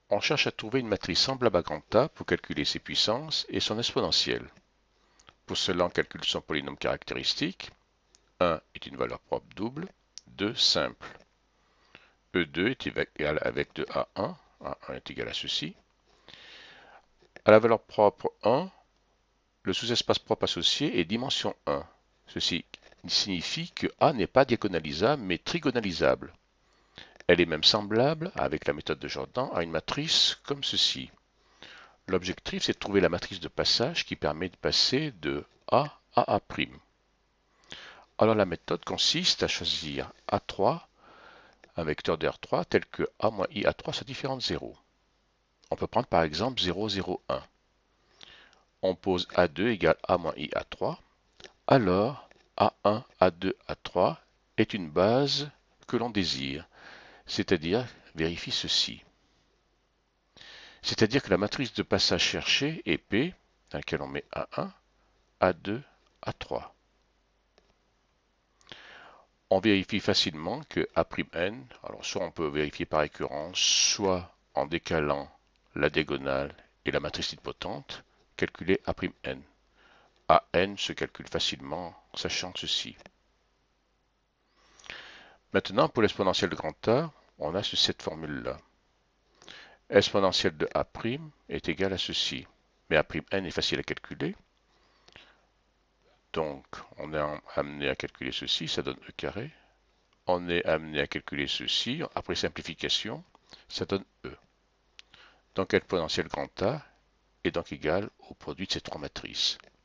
On cherche à trouver une matrice semblable à grand A pour calculer ses puissances et son exponentielle. Pour cela, on calcule son polynôme caractéristique. 1 est une valeur propre double, 2 simple. E2 est égal avec 2A1, A1 est égal à ceci. À la valeur propre 1, le sous-espace propre associé est dimension 1. Ceci signifie que A n'est pas diagonalisable mais trigonalisable. Elle est même semblable, avec la méthode de Jordan, à une matrice comme ceci. L'objectif, c'est de trouver la matrice de passage qui permet de passer de A à A'. Alors la méthode consiste à choisir A3, un vecteur de R3 tel que A moins I A3 soit différent de 0. On peut prendre par exemple 0, 0, 1. On pose A2 égale A moins I A3. Alors A1, A2, A3 est une base que l'on désire, c'est-à-dire vérifie ceci. C'est-à-dire que la matrice de passage cherchée est P, dans laquelle on met A1, A2, A3. On vérifie facilement que A'N, alors soit on peut vérifier par récurrence, soit en décalant la diagonale et la matrice idempotente, calculer A'N. An se calcule facilement en sachant ceci. Maintenant, pour l'exponentielle de grand A, on a cette formule-là. Exponentielle de A' est égale à ceci. Mais A'N est facile à calculer. Donc, on est amené à calculer ceci, ça donne E carré. On est amené à calculer ceci, après simplification, ça donne E. Donc, exponentielle grand A est donc égale au produit de ces trois matrices.